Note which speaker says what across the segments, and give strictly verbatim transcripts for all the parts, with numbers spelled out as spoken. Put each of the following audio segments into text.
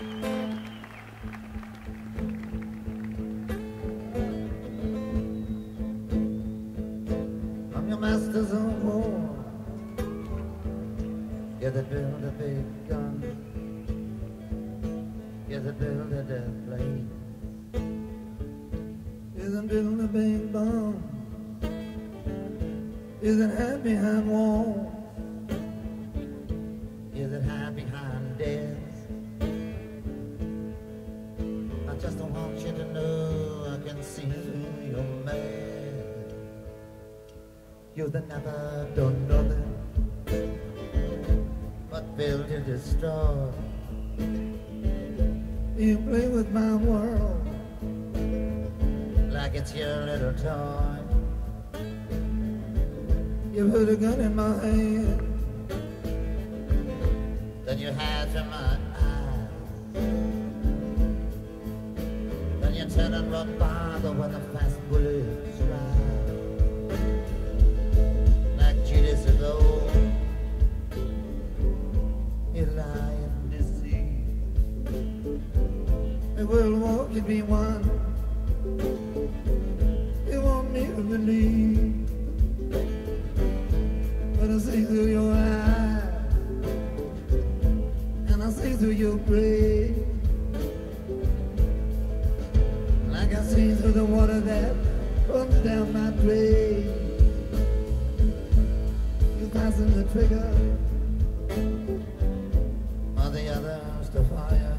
Speaker 1: I'm your master's own war. Yeah, they build a big gun. Yeah, they build a death plane. Yeah, they build a big bomb. Yeah, they hide behind walls. Yeah, they hide behind death. I just don't want you to know I can see through your mad. You've never done nothing but build to destroy. You play with my world like it's your little toy. You put a gun in my hand, then you hide from my eyes. Then you turn and run farther when the fast bullets ride. Like Judas of old, you lie and deceive. The world won't give me one. You want me to believe, but I see through your eyes, and I see through your brain, like I see through the water that runs down my drain. You fasten the trigger, or the others to fire.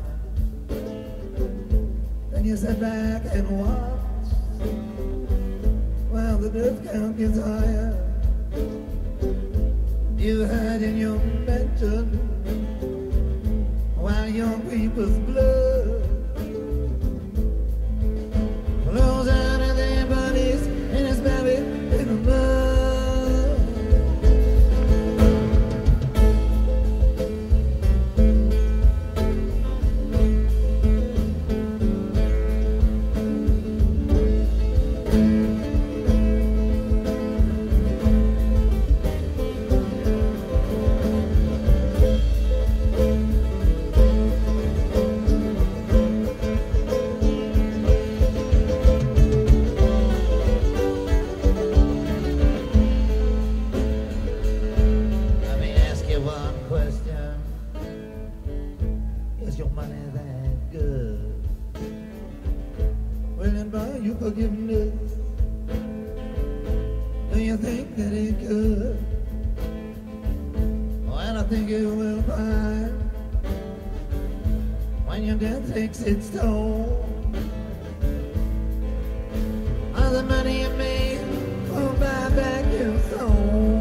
Speaker 1: Then you sit back and watch while the death count gets higher. You hide in your mansion while young people's blood flows out of their bodies and is buried in the mud. Is your money that good? Will it buy you forgiveness? Do you think that it could? Well, I think it will find when your death takes its toll. All the money you made will buy back your soul.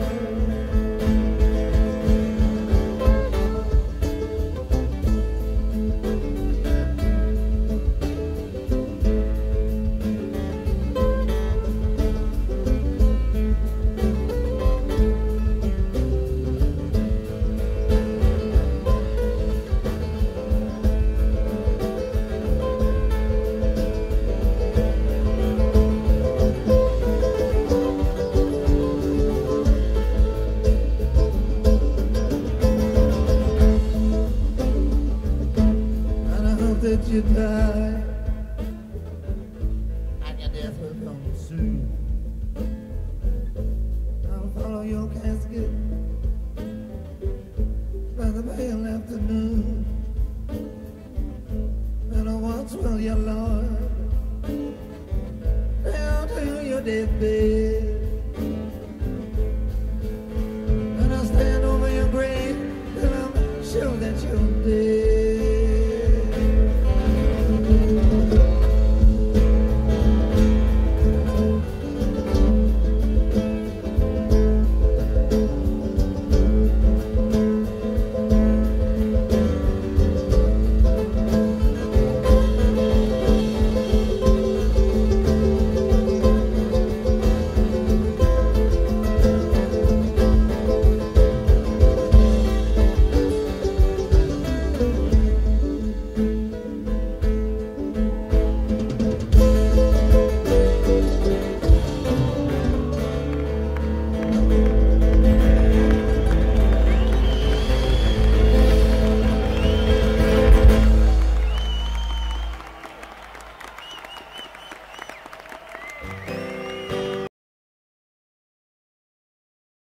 Speaker 1: That you die, and your death will come soon. I'll follow your casket by the pale afternoon, and I'll watch while you Lord down to your deathbed, and I'll stand over your grave till I'm sure that you're dead. Thank you.